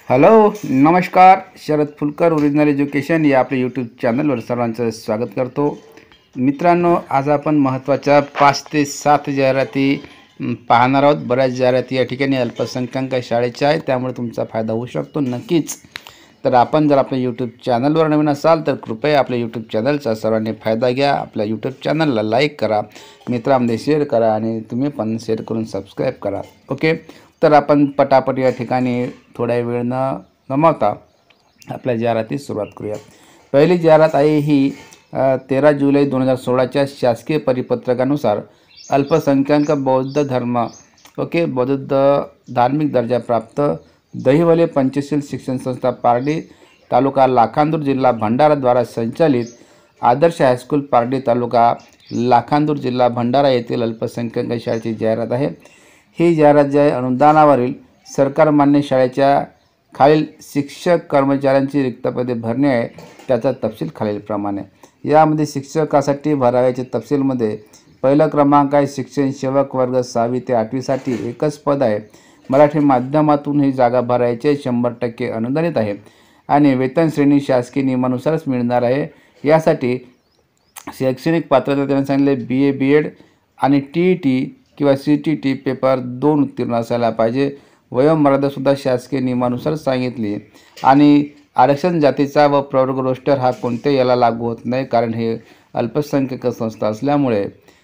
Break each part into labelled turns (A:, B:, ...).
A: Hello, नमस्कार. Sharad Phulkar original education या आपल्या यूट्यूब चॅनलवर सर्वांचं स्वागत करतो. मित्रांनो, आज आपण महत्त्वाच्या 5 ते 7 जाहिराती पाहणार आहोत. बऱ्याच जाहिराती या ठिकाणी अल्पसंख्याक शाळेच्या आहेत, त्यामुळे तुमचा फायदा होऊ शकतो नक्कीच. तर आपण जर आपल्या यूट्यूब चॅनलवर नवीन असाल तर कृपया आपल्या यूट्यूब चॅनलचा सर्वांनी फायदा घ्या. आपल्या यूट्यूब चॅनलला लाईक करा, मित्रांमध्ये शेअर करा आणि तुम्ही पण शेअर करून सबस्क्राईब करा. ओके, तर आपण पटापट या ठिकाणी थोड्या वेळ न गमावता आपल्या जाहिरातीस सुरुवात करूया. पहिली जाहिरात आहे ही 13 जुलै 2016च्या शासकीय परिपत्रकानुसार अल्पसंख्याक बौद्ध धर्म बौद्ध धार्मिक दर्जा प्राप्त दहिवले पंचशील शिक्षण संस्था पारडी तालुका लाखांदूर जिल्हा भंडारा द्वारा संचालित आदर्श हायस्कूल पारडी तालुका लाखांदूर जिल्हा भंडारा येथील अल्पसंख्याक शाळेची जाहिरात आहे. ही जाहिरात जी आहे अनुदानावरील सरकार मान्य शाळेच्या खालील शिक्षक कर्मचाऱ्यांची रिक्त पदे भरणे आहे. त्याचा तपशील खालीलप्रमाणे. यामध्ये शिक्षकासाठी भरावयाचे तपशीलमध्ये पहिला क्रमांक आहे शिक्षण सेवक वर्ग 6वी ते 8वी साठी एकच पद आहे. मराठी माध्यमातून ही जागा भरायची 100% अनुदानित आहे आणि वेतन श्रेणी शासकीय नियमानुसारच मिळणार आहे. यासाठी शैक्षणिक पात्रता त्यांनी सांगितले BA BEd आणि TET किंवा CTT पेपर 2 उत्तीर्ण असायला पाहिजे. वयोमर्यादासुद्धा शासकीय नियमानुसार सांगितली आणि आरक्षण जातीचा व प्रवर्ग रोस्टर हा कोणत्याही याला लागू होत नाही, कारण हे अल्पसंख्याक संस्था असल्यामुळे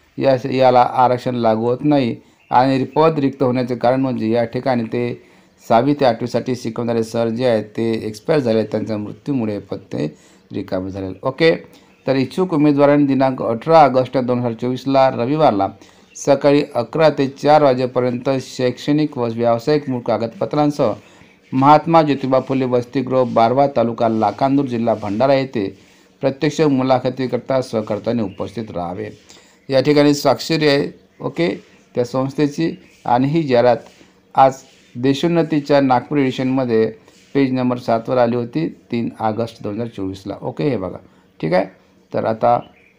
A: याला आरक्षण लागू होत नाही. आणि पद रिक्त होण्याचे कारण म्हणजे या ठिकाणी ते 6वी ते 8वीसाठी शिकवणारे सर जे आहेत ते एक्सपायर झाले, त्यांच्या मृत्यूमुळे पद ते रिकामे झाले. ओके, तर इच्छुक उमेदवारांनी दिनांक 18 ऑगस्ट 2024ला रविवारला सकाळी 11 ते 4 वाजेपर्यंत शैक्षणिक व व्यावसायिक मूळ कागदपत्रांसह महात्मा ज्योतिबा फुले वसतिगृह बारवा तालुका लाखांदूर जिल्हा भंडारा येथे प्रत्यक्ष मुलाखतीकरता सहकर्त्याने उपस्थित राहावे. या ठिकाणी स्वाक्षरी आहे ओके त्या संस्थेची. आणि ही जाहिरात आज देशोन्नतीच्या नागपूर एडिशनमध्ये पेज नंबर 7 वर आली होती 3 ऑगस्ट 2024ला. ओके, हे बघा. ठीक आहे, तर आता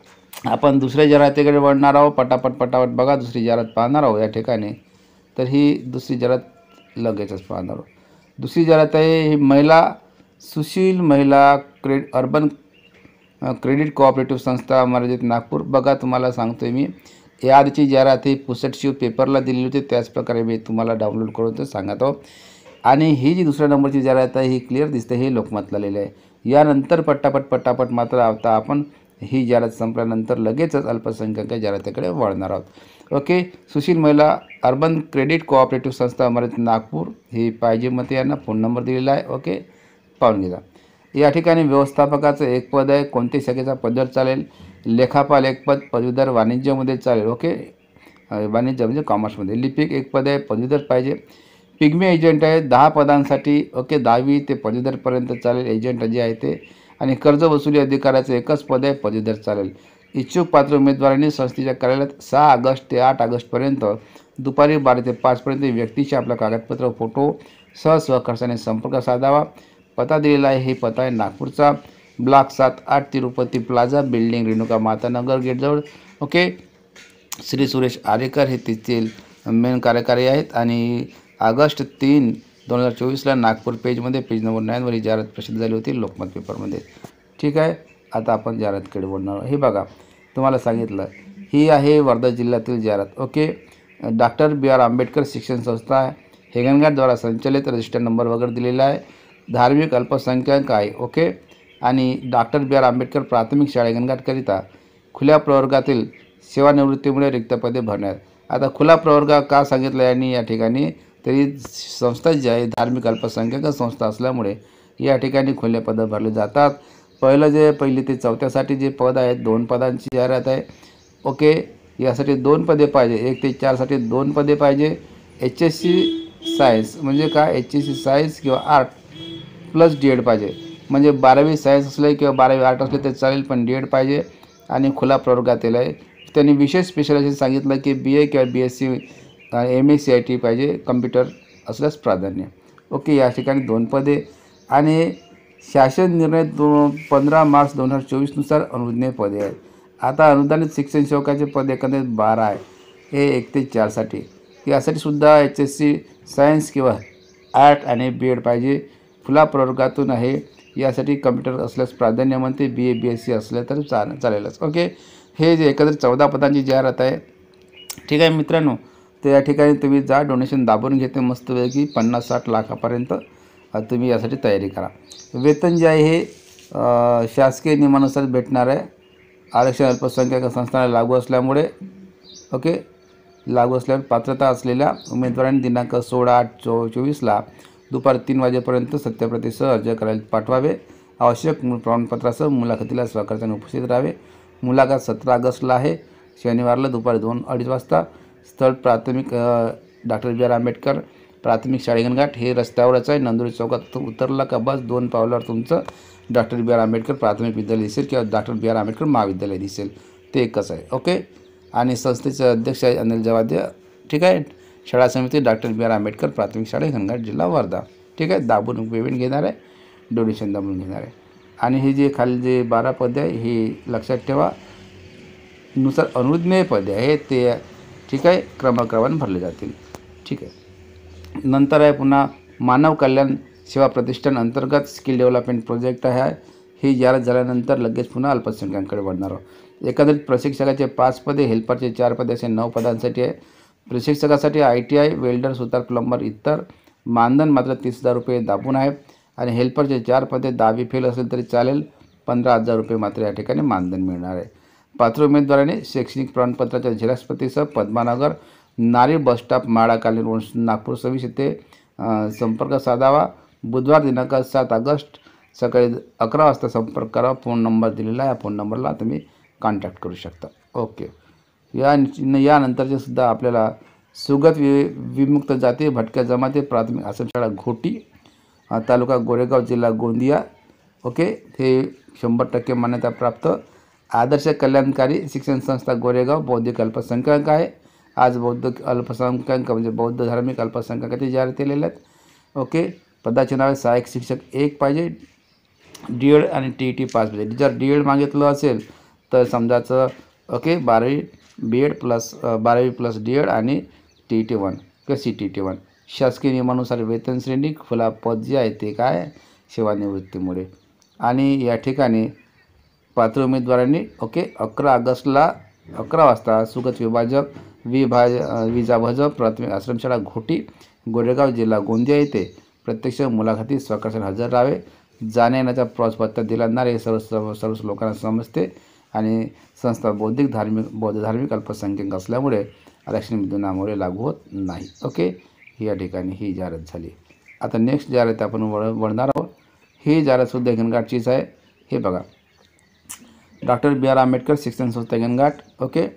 A: आपण दुसऱ्या जाहिरातीकडे वळणार आहोत. पटापट बघा, दुसरी जाहिरात पाहणार आहोत या ठिकाणी. तर ही दुसरी जाहिरात लगेचच पाहणार आहोत. दुसरी जाहिरात आहे ही सुशील महिला अर्बन क्रेडिट कोऑपरेटिव्ह संस्था मर्यादित नागपूर. बघा, तुम्हाला सांगतोय मी, या आधीची जाहिरात ही पुसटशिव पेपरला दिलेली होती, त्याचप्रकारे मी तुम्हाला डाउनलोड करून ते सांगत आहोत. आणि ही जी दुसऱ्या नंबरची जाहिरात आहे ही क्लिअर दिसते, ही लोकमतला लिहिलं आहे. यानंतर पटापट मात्र आता आपण ही जाहिरात संपल्यानंतर लगेचच अल्पसंख्याक जाहिरातीकडे वळणार आहोत. ओके, सुशील महिला अर्बन क्रेडिट कोऑपरेटिव्ह संस्था मर्यादित नागपूर ही पाहिजे मग यांना फोन नंबर दिलेला आहे. ओके, पाहून घ्या. या ठिकाणी व्यवस्थापकाचं एक पद आहे. कोणत्या शाखेचा पदवीधर चालेल? लेखापाल एक पद, पदवीधर वाणिज्यमध्ये चालेल. ओके, वाणिज्य म्हणजे कॉमर्समध्ये. लिपिक एक पद आहे, पदवीधर पाहिजे. पिग्मी एजंट आहे 10 पदांसाठी. ओके, 10वी ते पदवीधरपर्यंत चालेल एजंट जे आहे ते. आणि कर्ज वसुली अधिकाऱ्याचं एकच पद आहे, पदवीधर चालेल. इच्छुक पात्र उमेदवारांनी संस्थेच्या कार्यालयात 6 ऑगस्ट ते 8 ऑगस्टपर्यंत दुपारी 12 ते 5 पर्यंत व्यक्तीचे आपलं कागदपत्र फोटो सहखर्चाने संपर्क साधावा. पत्ता दिलेला आहे, हे पत्ता आहे नागपूरचा block 7-8 Tirupati plaza building Renuka Mata Nagar गेटजवळ. ओके, श्री सुरेश आरेकर हे तिथील मेन कार्यकारी आहेत. आणि ऑगस्ट 3, 2024ला नागपूर पेजमध्ये पेज नंबर 9 वर ही जाहिरात प्रसिद्ध झाली होती लोकमत पेपरमध्ये. ठीक आहे, आता आपण जाहिरातकडे बोलणार. हे बघा, तुम्हाला सांगितलं ही आहे वर्धा जिल्ह्यातील जाहिरात. ओके, डॉक्टर BR आंबेडकर शिक्षण संस्था हेगनघाटद्वारा संचालित, रजिस्टर नंबर वगैरे दिलेला आहे. धार्मिक अल्पसंख्याक आहे. ओके, आणि डॉक्टर BR आंबेडकर प्राथमिक शाळा हेगनघाटकरिता खुल्या प्रवर्गातील सेवानिवृत्तीमुळे रिक्त पदे भरण्यात. आता खुला प्रवर्ग का सांगितलं यांनी या ठिकाणी, तरी संस्था जी आहे धार्मिक अल्पसंख्याक संस्था असल्यामुळे या ठिकाणी खुले पदं भरले जातात. पहिली ते 4थ्यासाठी जे पद आहेत 2 पदांची जाहिरात आहे. ओके, यासाठी 2 पदे पाहिजे. 1 ते 4साठी 2 पदे पाहिजे. HSC सायन्स म्हणजे काय, HSC सायन्स किंवा आर्ट प्लस DED पाहिजे. म्हणजे 12वी सायन्स असले किंवा 12वी आर्ट असले तर चालेल, पण DED पाहिजे. आणि खुला प्रवर्गातील आहे. त्यांनी विशेष स्पेशलायझेशन सांगितलं की BA किंवा BSc MA CIT पाहिजे, कम्प्युटर असल्यास प्राधान्य. ओके, या ठिकाणी 2 पदे. आणि शासन निर्णय 15 मार्च 2024नुसार अनुदानित पदे आहेत. आता अनुदानित शिक्षण सेवकाचे पद एकंदरीत 12 आहे. हे 1 ते 4साठी. यासाठी सुद्धा HSC सायन्स किंवा आर्ट आणि BEd पाहिजे. खुला प्रवर्गातून आहे, यासाठी कम्प्युटर असल्यास प्राधान्य म्हणते, BA BSc असलं तर चालेलच. ओके, हे जे एकंदरीत 14 पदांची जाहिरात आहे. ठीक आहे मित्रांनो, तर या ठिकाणी तुम्ही जा, डोनेशन दाबून घेते मस्तपैकी 50-60 लाखापर्यंत तुम्ही यासाठी तयारी करा. वेतन जे आहे हे शासकीय नियमानुसार भेटणार आहे. आरक्षण अल्पसंख्याक संस्थांना लागू असल्यामुळे लागू असल्यावर पात्रता असलेल्या उमेदवारांनी दिनांक 16/8/24 दुपारी 3 वाजेपर्यंत सत्यप्रतीसह अर्ज करायला पाठवावे. आवश्यक प्रमाणपत्रासह मुलाखतीला सहकार्याने उपस्थित राहावे. मुलाखत 17 ऑगस्टला आहे, शनिवारला दुपारी 2-2:30 वाजता. स्थळ प्राथमिक डॉक्टर BR आंबेडकर प्राथमिक शाळा हिंगणघाट, हे रस्त्यावरच आहे. नंदुरी चौकात उतरला का बस 2 पावलावर तुमचं डॉक्टर BR आंबेडकर प्राथमिक विद्यालय दिसेल किंवा डॉक्टर BR आंबेडकर महाविद्यालय दिसेल, ते एकच आहे. ओके, आणि संस्थेचे अध्यक्ष आहे अनिल जवाद्य. ठीक आहे. शाळा समिती डॉक्टर BR आंबेडकर प्राथमिक शाळा हिंगणघाट, जिल्हा वर्धा. ठीक आहे. दाबून पेमेंट घेणार आहे, डोनेशन दाबून घेणार आहे. आणि हे जे खाली जे 12 पदे आहे हे लक्षात ठेवा, नुसार अनुज्ञेय पदे आहे ते. ठीक आहे, क्रमाक्रमाने भरले जातील. ठीक आहे. नंतर आहे पुन्हा मानव कल्याण सेवा प्रतिष्ठान अंतर्गत स्किल डेव्हलपमेंट प्रोजेक्ट आहे. हे जाहिरात झाल्यानंतर लगेच पुन्हा अल्पसंख्याकांकडे वाढणार आहोत. एकंदरीत प्रशिक्षकाचे 5 पदे, हेल्परचे 4 पदे असे 9 पदांसाठी आहे. प्रशिक्षकासाठी ITI, वेल्डर, सुतार, प्लंबर इतर. मानधन मात्र 30,000 रुपये दाबून आहे. आणि हेल्परचे 4 पदे 10वी फेल असेल तरी चालेल, 15,000 रुपये मात्र या ठिकाणी मानधन मिळणार आहे. पात्र उमेदवारांनी शैक्षणिक प्रमाणपत्राच्या झेरॉक्स प्रतीसह Padmanagar Nari bus stop Mala colony Nagpur 26 येथे संपर्क साधावा. बुधवार दिनांक 7 ऑगस्ट सकाळी 11 वाजता संपर्क करा. फोन नंबर दिलेला आहे, फोन नंबरला तुम्ही कॉन्टॅक्ट करू शकता. ओके, यानंतरचे सुद्धा आपल्याला सुगत विमुक्त जाती भटक्या जमाती प्राथमिक आश्रमशाळा घोटी, तालुका गोरेगाव, जिल्हा गोंदिया. ओके, हे 100% मान्यता प्राप्त आदर्श कल्याणकारी शिक्षण संस्था गोरेगाव. बौद्धिक अल्पसंख्याक आहे. आज बौद्ध अल्पसंख्याक म्हणजे बौद्ध धार्मिक अल्पसंख्याकाची जाहिरात केलेल्या आहेत. ओके, पदाचे नाव आहे सहाय्यक शिक्षक 1 पाहिजे, DED आणि TET पास पाहिजे. जर DED मागितलं असेल तर समजायचं 12वी BEd प्लस 12वी प्लस DED आणि TET1 किंवा CTET1. शासकीय नियमानुसार वेतन श्रेणी, खुला पद जे आहे ते काय, सेवानिवृत्तीमुळे. आणि या ठिकाणी पात्र उमेदवारांनी 11 ऑगस्टला 11 वाजता सुगत विजाभज प्राथमिक आश्रमशाळा घोटी, गोरेगाव, जिल्हा गोंदिया येथे प्रत्यक्ष मुलाखती स्वखर्चाने हजर राहावे. जाण्या येण्याचा प्रवास भत्ता दिला जाणार हे सर्व लोकांना समजते. आणि संस्था बौद्ध धार्मिक अल्पसंख्याक असल्यामुळे आरक्षण विधानामुळे लागू होत नाही. ओके, या ठिकाणी ही जाहिरात झाली. आता नेक्स्ट जाहिरात आपण वळणार आहोत. ही जाहिरातसुद्धा हिंगणघाटचीच आहे. हे बघा, डॉक्टर BR आंबेडकर शिक्षण संस्था हिंगणघाट. ओके,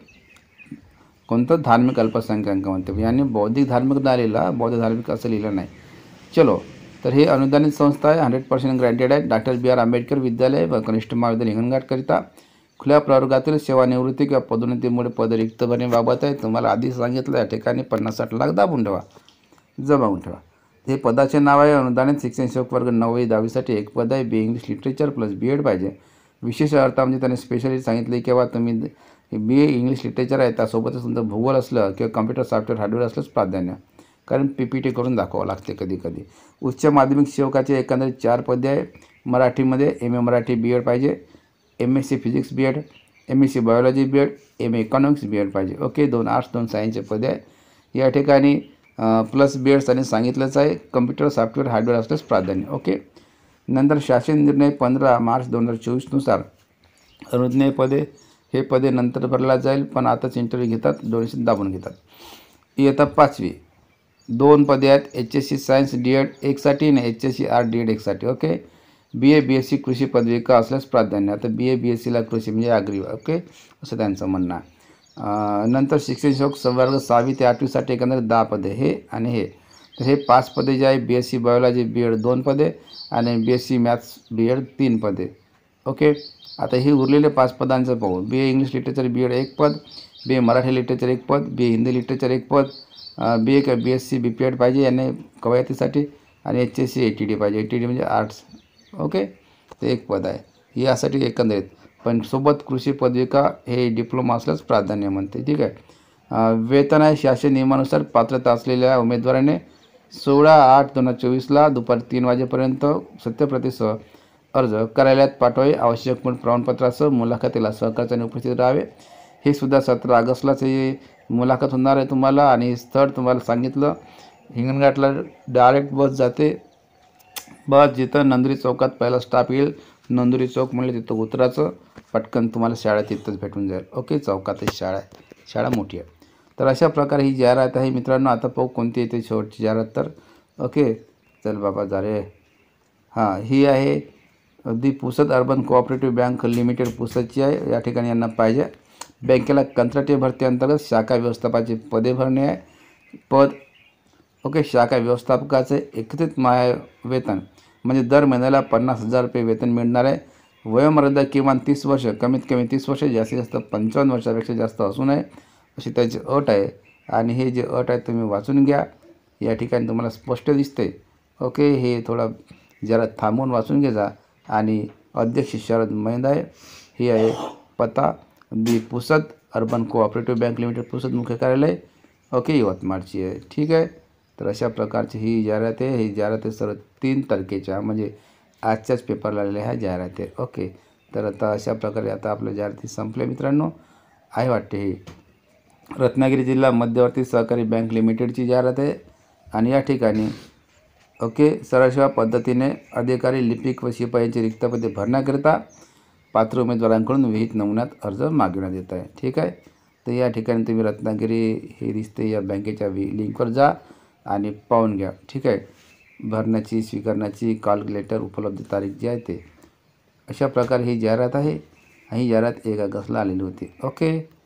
A: कोणतं धार्मिक अल्पसंख्याक म्हणते, यांनी बौद्धिक धार्मिक नाही लिहिला, बौद्ध धार्मिक असं लिहिलं नाही. चलो, तर हे अनुदानित संस्था आहे, 100% ग्रँटेड आहे. डॉक्टर BR आंबेडकर विद्यालय व कनिष्ठ महाविद्यालय हिंगणघाटकरिता खुल्या प्रवर्गातील सेवानिवृत्ती किंवा पदोन्नतीमुळे पद रिक्त भरण्याबाबत आहे. तुम्हाला आधी सांगितलं, या ठिकाणी 50-60 लाख दाबून ठेवा, जमावून ठेवा. हे पदाचे नाव आहे अनुदानित शिक्षण सेवक वर्ग 9वी 10वीसाठी 1 पद आहे. BA English literature plus BEd पाहिजे. विशेष अर्थ म्हणजे त्याने स्पेशली सांगितले किंवा तुम्ही BA इंग्लिश लिटरेचर आहे, त्यासोबतच तुमचं भूगोल असलं किंवा कम्प्युटर सॉफ्टवेअर हार्डवेअर असलंच प्राधान्य, कारण PPT करून दाखवावं लागते कधी कधी. उच्च माध्यमिक सेवकाचे एकंदरीत 4 पदे आहे. मराठीमध्ये MA मराठी BEd पाहिजे, MSc physics BEd, MSc biology BEd, MA economics BEd पाहिजे. ओके, 2 आर्ट्स 2 सायन्सचे पदे आहे. या ठिकाणी प्लस BEd त्यांनी सांगितलंच आहे. कम्प्युटर सॉफ्टवेअर हार्डवेअर असल्यास प्राधान्य. ओके, नंतर शासन निर्णय 15 मार्च 2024 नुसार अनुज्ञेय पदे, हे पदे नंतर भरला जाईल, पण आताच इंटरव्ह्यू घेतात, डोनेशन दाबून घेतात. इयत्ता 5वी 2 पदे आहेत. HSC सायन्स DEd 1 साठी आणि HSC आर्ट DEd 1 साठी. ओके, BA BSc कृषी पदविका असल्यास प्राधान्य. आता BA BScला कृषी म्हणजे ॲग्री. ओके, असं त्यांचं म्हणणं आहे. नंतर शिक्षण सेवक वर्ग 6वी ते 8वी साठी एकंदरीत 10 पदे, हे आणि हे. तर हे 5 पदे जे आहे, BSc बायोलॉजी BEd 2 पदे आणि BSc मॅथ्स BEd 3 पदे. ओके, आता हे उरलेले 5 पदांचं पाहू. BA इंग्लिश लिटरेचर BEd 1 पद, BA मराठी लिटरेचर 1 पद, BA हिंदी लिटरेचर 1 पद, BA का BSc BPEd पाहिजे यांनी कवायतीसाठी, आणि HSC ATD पाहिजे. ATD म्हणजे आर्ट्स. ओके, ते 1 पद आहे यासाठी एकंदरीत. पण सोबत कृषी पदविका हे डिप्लोमा असल्यास प्राधान्य म्हणते. ठीक आहे. वेतन आहे शासन नियमानुसार पात्रता असलेल्या उमेदवाराने 16/8/2024ला दुपारी 3 वाजेपर्यंत सत्यप्रतीसह अर्ज कार्यालयात पाठवावे. आवश्यक प्रमाणपत्रासह मुलाखतीला सहकार्याने उपस्थित राहावे. हे सुद्धा 17 ऑगस्टलाच ही मुलाखत होणार आहे तुम्हाला. आणि स्थळ तुम्हाला सांगितलं, हिंगणघाटला डायरेक्ट बस जाते. बस जिथं नंदुरी चौकात पहिला स्टॉप येईल, नंदुरी चौक म्हणले तिथं उतरायचं. पटकन तुम्हाला शाळा तिथंच भेटून जाईल. ओके, चौकातच शाळा आहे, शाळा मोठी आहे. तर अशा प्रकारे ही जाहिरात आहे मित्रांनो. आता पाहू कोणती येते शेवटची जाहिरात तर. ओके, चल बाबा जा रे. हां, ही आहे the Pusad urban cooperative bank limited पुसदची आहे. या ठिकाणी यांना पाहिजे. बँकेला कंत्राटी भरती अंतर्गत शाखा व्यवस्थापकाची पदे भरणे आहे. पद ओके, शाखा व्यवस्थापकाचे एकत्रित वेतन म्हणजे दर महिन्याला 50,000 रुपये वेतन मिळणार आहे. वयोमर्यादा किमान 30 वर्ष, कमीत कमी 30 वर्ष, जास्तीत जास्त 55 वर्षापेक्षा जास्त असू नये अशी त्याची अट आहे. आणि हे जे अट आहे तुम्ही वाचून घ्या. या ठिकाणी तुम्हाला स्पष्ट दिसते. ओके, हे थोडा जरा थांबून वाचून घे जा. आणि अध्यक्ष शरद महिंदाय. ही आहे पत्ता the Pusad urban cooperative bank limited Pusad मुख्य कार्यालय ओके यवतमाळची आहे. ठीक आहे. तर अशा प्रकारची ही जाहिरात आहे. ही जाहिरात आहे सर्व 3 तारखेच्या म्हणजे आजच्याच पेपरला आलेल्या ह्या जाहिरात आहे. ओके, तर आता अशा प्रकारे आता आपल्या जाहिराती संपल्या मित्रांनो. आहे वाटते ही रत्नागिरी जिल्हा मध्यवर्ती सहकारी बँक लिमिटेडची जाहिरात आहे. आणि या ठिकाणी ओके सरळसेवा पद्धतीने अधिकारी, लिपिक व शिपायांची रिक्त पदे भरण्याकरिता पात्र उमेदवारांकडून विहित नमुन्यात अर्ज मागविण्यात येत आहे. ठीक आहे. तर या ठिकाणी तुम्ही रत्नागिरी हे दिसते या बँकेच्या लिंकवर जा आणि पाहून घ्या. ठीक आहे. भरण्याची, स्वीकारण्याची कॅल्क्युलेटर उपलब्ध तारीख जी आहे ते. अशा प्रकारे ही जाहिरात आहे. ही जाहिरात 1 ऑगस्टला आलेली होती. ओके.